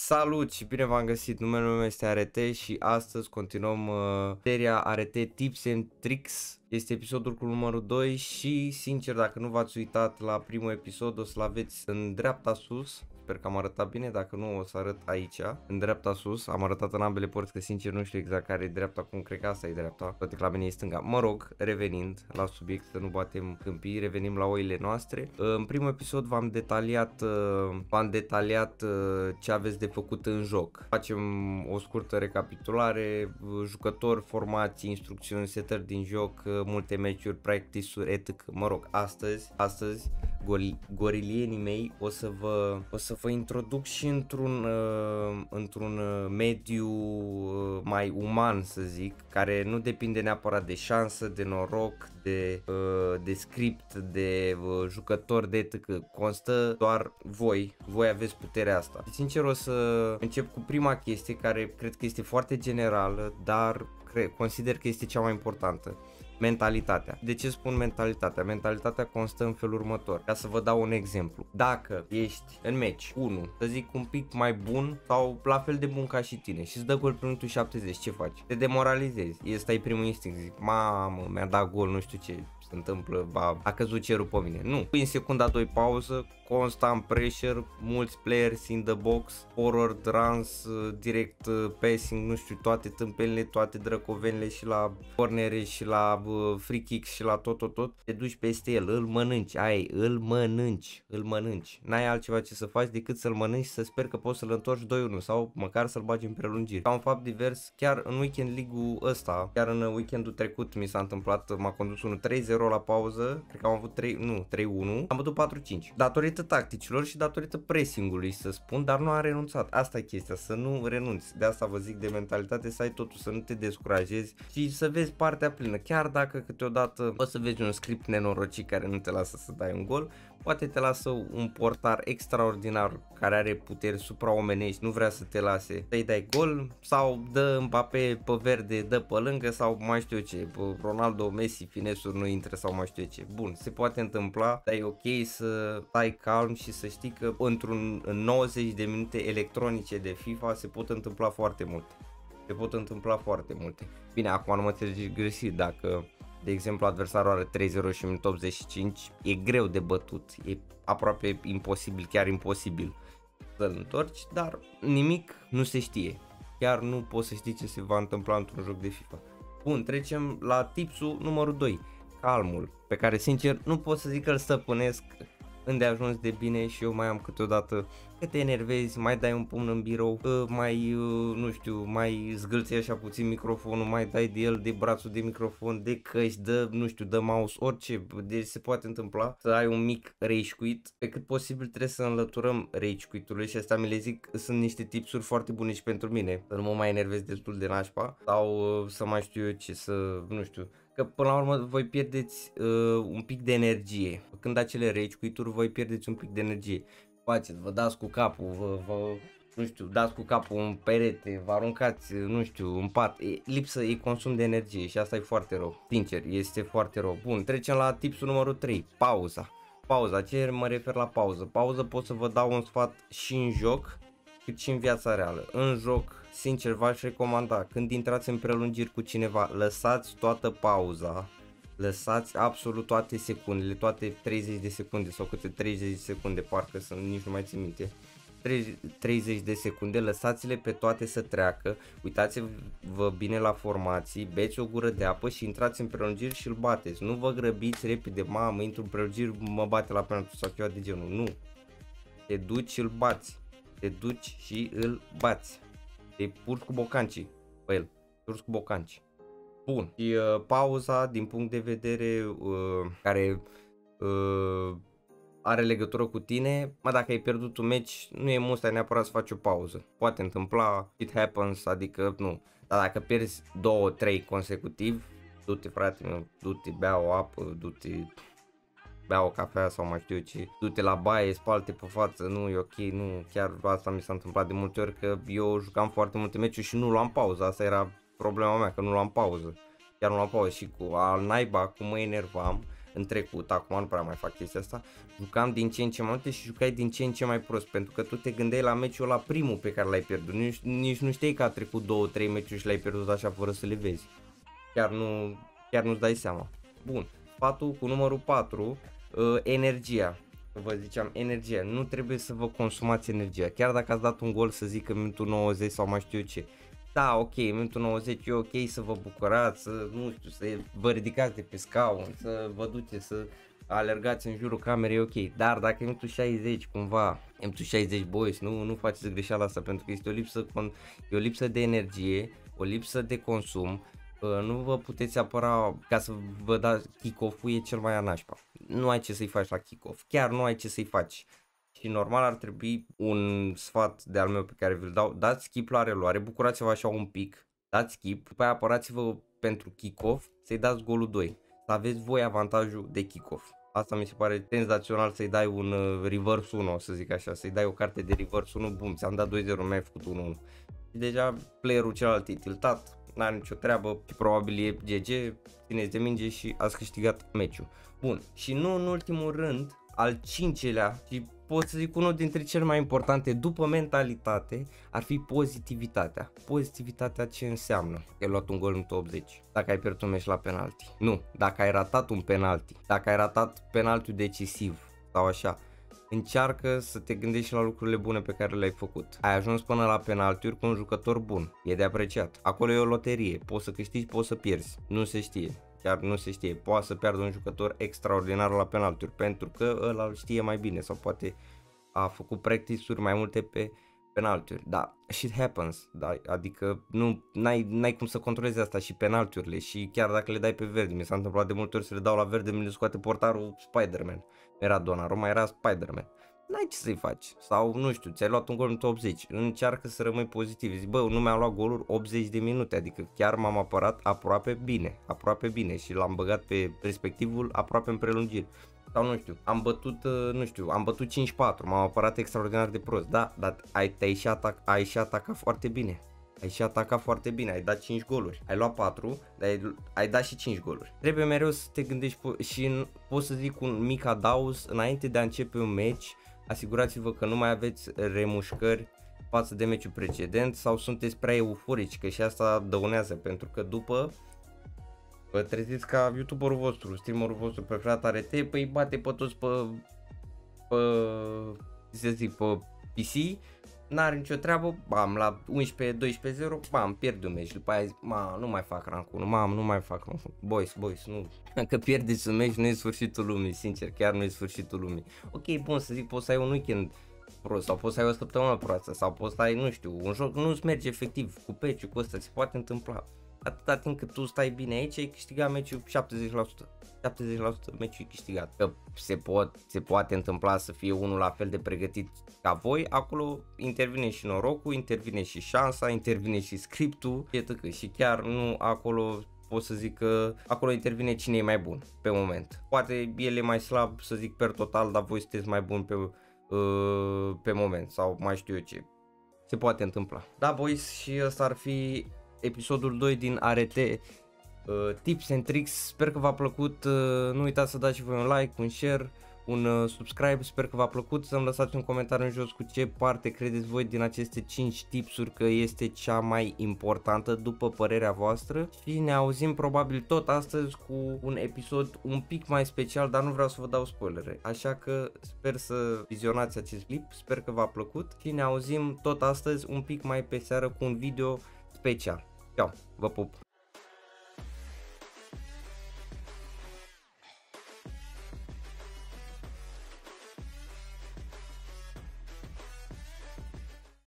Salut și bine v-am găsit, numele meu este Arete și astăzi continuăm seria Arete Tips and Tricks. Este episodul cu numărul 2 și sincer dacă nu v-ați uitat la primul episod o să-l aveți în dreapta sus. Sper că am arătat bine, dacă nu o să arăt aici, în dreapta sus, am arătat în ambele părți că sincer nu știu exact care e dreapta, cum cred că asta e dreapta, toate că la mine e stânga. Mă rog, revenind la subiect, să nu batem câmpii, revenim la oile noastre. În primul episod v-am detaliat ce aveți de făcut în joc. Facem o scurtă recapitulare, jucători, formații, instrucțiuni, setări din joc, multe meciuri, practice-uri, etc. Mă rog, astăzi gorilienii mei o să vă introduc și într-un mediu mai uman, să zic, care nu depinde neapărat de șansă, de noroc, de script, de jucători, de etc. Constă doar voi aveți puterea asta. Sincer o să încep cu prima chestie care cred că este foarte generală, dar consider că este cea mai importantă. Mentalitatea. De ce spun mentalitatea? Mentalitatea constă în felul următor. Ca să vă dau un exemplu. Dacă ești în meci 1, să zic un pic mai bun sau la fel de bun ca și tine și îți dă gol pe minutul 70, ce faci? Te demoralizezi. Ăsta e primul instinct. Zic, mamă, mi-a dat gol, nu știu ce se întâmplă, a căzut cerul pe mine. Nu. În secunda 2 pauză, constant pressure, mulți players in the box, forward runs, direct passing, nu știu, toate tâmpelile, toate drăcovenile și la cornere și la free kick și la tot. Te duci peste el, îl mănânci, îl mănânci. N-ai altceva ce să faci decât să-l mănânci și să sper că poți să-l întorci 2-1 sau măcar să-l bagi în prelungiri. Ca un fapt divers, chiar în weekend league-ul ăsta, chiar în weekendul trecut mi s-a întâmplat, m-a condus 3-0 la pauză, cred că am avut 3-1, am bătut 4-5. Datorită tacticilor și datorită pressing-ului, să spun, dar nu am renunțat. Asta e chestia, să nu renunți. De asta vă zic de mentalitate, să ai totul, să nu te descurajezi și să vezi partea plină. Chiar dacă câteodată o să vezi un script nenorocit care nu te lasă să dai un gol, poate te lasă un portar extraordinar care are puteri supraomenești, nu vrea să te lase să-i dai gol sau dă Mbappé pe verde, dă pe lângă sau mai știu eu ce, Ronaldo, Messi, finesuri nu intră sau mai știu eu ce. Bun, se poate întâmpla, dar e ok să stai calm și să știi că în 90 de minute electronice de FIFA se pot întâmpla foarte multe. Bine, acum nu mă înțelegi greșit, dacă de exemplu adversarul are 3-0 și minut 85, e greu de bătut, e aproape imposibil, chiar imposibil să-l întorci, dar nimic nu se știe, chiar nu poți să știi ce se va întâmpla într-un joc de FIFA. Bun, trecem la tipsul numărul 2, calmul, pe care sincer nu pot să zic că îl stăpânesc îndeajuns de bine și eu mai am câteodată că te enervezi, mai dai un pumn în birou, nu știu, mai zgâlți așa puțin microfonul, mai dai de el, de brațul de microfon, de căști, de mouse, orice, deci se poate întâmpla să ai un mic rage quit. Pe cât posibil trebuie să înlăturăm rage quit-ului și asta mi le zic, sunt niște tipsuri foarte bune și pentru mine, să nu mă mai enervez destul de nașpa sau să mai știu eu ce, să, nu știu, că până la urmă voi pierdeți un pic de energie. Când acele rage quit-uri voi pierdeți un pic de energie. Faceți, vă dați cu capul, nu știu, dați cu capul în perete, vă aruncați, nu știu, în pat. E consum de energie și asta e foarte rău. Sincer, este foarte rău. Bun, trecem la tipsul numărul 3, pauza, ce mă refer la pauză pot să vă dau un sfat și în joc cât și în viața reală. În joc, sincer, v-aș recomanda, când intrați în prelungiri cu cineva, lăsați toată pauza, lăsați absolut toate secundele, toate 30 de secunde sau câte 30 de secunde, parcă sunt, nici nu mai țin minte, 30 de secunde, lăsați-le pe toate să treacă, uitați-vă bine la formații, beți o gură de apă și intrați în prelungiri și îl bateți. Nu vă grăbiți repede, mamă, intru în prelungiri, mă bate la penalti sau ceva de genul, nu. Te duci și îl bați. Te purci cu bocancii pe el, Bun, și pauza din punct de vedere care are legătură cu tine, dacă ai pierdut un meci, nu e mustai neapărat să faci o pauză. Poate întâmpla, it happens, adică nu. Dar dacă pierzi 2-3 consecutiv, du-te frate meu, du-te, bea o apă, du-te, bea o cafea sau mai știu eu ce, du-te la baie, spală-te pe față, nu e ok, nu, chiar asta mi s-a întâmplat de multe ori, că eu jucam foarte multe meciuri și nu luam pauză, asta era problema mea, că nu luam pauză, chiar nu luam pauză și cu al naiba cum mă enervam, în trecut, acum nu prea mai fac chestia asta, jucam din ce în ce mai multe și jucai din ce în ce mai prost, pentru că tu te gândeai la meciul ăla primul pe care l-ai pierdut, nici nu știi că a trecut 2-3 meciuri și l-ai pierdut așa fără să le vezi, chiar nu-ți dai seama. Bun, sfatul cu numărul 4, energia. Vă ziceam, energia, nu trebuie să vă consumați energia, chiar dacă ați dat un gol, să zic în minutul 90 sau mai știu eu ce. Da, ok, în minutul 90 e ok să vă bucurați, să, nu știu, să vă ridicați de pe scaun, să vă duceți, să alergați în jurul camerei, e ok, dar dacă în minutul 60 cumva, în minutul 60 boys, nu faceți greșeala asta, pentru că este o lipsă de energie, o lipsă de consum. Nu vă puteți apăra ca să vă dați kick-off-ul, e cel mai anașpa. Nu ai ce să-i faci la kick-off, chiar nu ai ce să-i faci. Și normal ar trebui un sfat de al meu pe care vi-l dau, dați skip la reluare, bucurați-vă așa un pic, dați skip, după aia apărați-vă pentru kick-off, să-i dați golul 2, să aveți voi avantajul de kick-off. Asta mi se pare senzațional, să-i dai un reverse 1, să zic așa, să-i dai o carte de reverse 1, bum, ți-am dat 2-0, mi-ai făcut 1-1. Și deja playerul celălalt e tiltat, n-are nicio treabă și probabil e GG, țineți de minge și ați câștigat meciul. Bun, și nu în ultimul rând, al 5-lea și pot să zic unul dintre cele mai importante după mentalitate ar fi pozitivitatea. Pozitivitatea ce înseamnă? Ai luat un gol în 80, dacă ai pierdut un meci la penalti. Nu, dacă ai ratat un penalti, dacă ai ratat penaltiul decisiv sau așa. Încearcă să te gândești la lucrurile bune pe care le-ai făcut. Ai ajuns până la penaltiuri cu un jucător bun, e de apreciat. Acolo e o loterie, poți să câștigi, poți să pierzi, nu se știe. Chiar nu se știe, poate să piardă un jucător extraordinar la penaltiuri pentru că ăla îl știe mai bine sau poate a făcut practice-uri mai multe pe penaltiuri. Da, shit happens, da, adică n-ai cum să controlezi asta și penaltiurile și chiar dacă le dai pe verde, mi s-a întâmplat de multe ori să le dau la verde, mi le scoate portarul Spider-Man, era Donnarumma, era Spider-Man. N-ai ce să-i faci, sau nu știu, ți-ai luat un gol în 80, încearcă să rămâi pozitiv, zici bă, nu mi-am luat goluri 80 de minute, adică chiar m-am apărat aproape bine și l-am băgat pe respectivul aproape în prelungiri. Sau nu știu, am bătut 5-4, m-am apărat extraordinar de prost, da, dar ai și atacat foarte bine. Ai dat 5 goluri, ai luat 4, dar ai dat și 5 goluri. Trebuie mereu să te gândești și pot să zic un mic adaos înainte de a începe un meci. Asigurați-vă că nu mai aveți remușcări față de meciul precedent sau sunteți prea euforici, că și asta dăunează, pentru că după vă treziți ca youtuberul vostru, streamerul vostru preferat ART, păi bate pe toți pe PC, n-are nicio treabă, bam, la 11-12-0, bam, pierd un meci, după aia zic, nu mai fac rank 1, nu mai fac rank 1, boys, nu, dacă pierdeți un meci nu e sfârșitul lumii, sincer, chiar nu e sfârșitul lumii. Ok, bun, să zic, poți să ai un weekend prost sau poți să ai o săptămână proastă sau poți să ai, nu știu, un joc nu-ți merge efectiv cu patch-ul, cu ăsta, se poate întâmpla. Atâta timp cât tu stai bine aici, ai câștigat meciul 70% meciul câștigat. Că se poate întâmpla să fie unul la fel de pregătit ca voi, acolo intervine și norocul, intervine și șansa, intervine și scriptul, etc. Și chiar nu acolo pot să zic că acolo intervine cine e mai bun pe moment. Poate el e mai slab, să zic per total, dar voi sunteți mai buni pe moment sau mai știu eu ce. Se poate întâmpla. Da, boys, și ăsta ar fi episodul 2 din ART Tips and Tricks. Sper că v-a plăcut, nu uitați să dați și voi un like, un share, un subscribe, sper că v-a plăcut, să-mi lăsați un comentariu în jos cu ce parte credeți voi din aceste 5 tipsuri că este cea mai importantă după părerea voastră și ne auzim probabil tot astăzi cu un episod un pic mai special, dar nu vreau să vă dau spoilere, așa că sper să vizionați acest clip, sper că v-a plăcut și ne auzim tot astăzi un pic mai pe seară cu un video special. Ciao, vă pup!